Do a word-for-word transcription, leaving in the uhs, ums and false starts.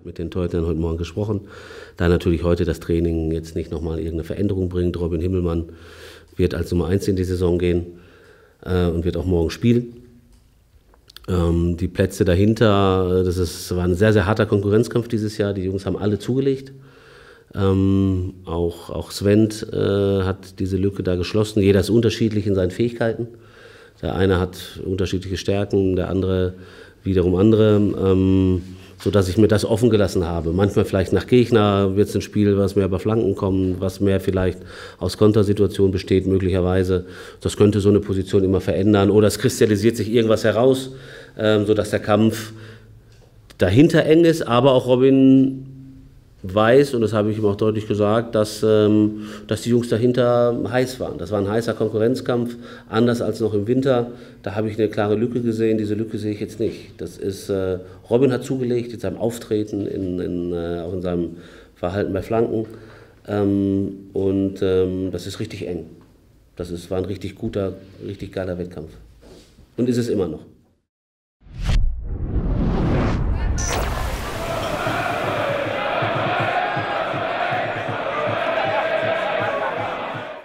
mit den Torhütern heute Morgen gesprochen. Da natürlich heute das Training jetzt nicht nochmal irgendeine Veränderung bringt. Robin Himmelmann wird als Nummer eins in die Saison gehen äh, und wird auch morgen spielen. Ähm, die Plätze dahinter, das ist, war ein sehr, sehr harter Konkurrenzkampf dieses Jahr. Die Jungs haben alle zugelegt. Ähm, auch, auch Sven äh, hat diese Lücke da geschlossen. Jeder ist unterschiedlich in seinen Fähigkeiten. Der eine hat unterschiedliche Stärken, der andere wiederum andere, ähm, sodass ich mir das offen gelassen habe. Manchmal vielleicht nach Gegner wird es ein Spiel, was mehr über Flanken kommt, was mehr vielleicht aus Kontersituationen besteht möglicherweise. Das könnte so eine Position immer verändern oder es kristallisiert sich irgendwas heraus, ähm, sodass der Kampf dahinter eng ist, aber auch Robin weiß, und das habe ich ihm auch deutlich gesagt, dass, ähm, dass die Jungs dahinter heiß waren. Das war ein heißer Konkurrenzkampf, anders als noch im Winter. Da habe ich eine klare Lücke gesehen, diese Lücke sehe ich jetzt nicht. Das ist, äh, Robin hat zugelegt in seinem Auftreten, in, in, äh, auch in seinem Verhalten bei Flanken. Ähm, und ähm, das ist richtig eng. Das ist, war ein richtig guter, richtig geiler Wettkampf. Und ist es immer noch.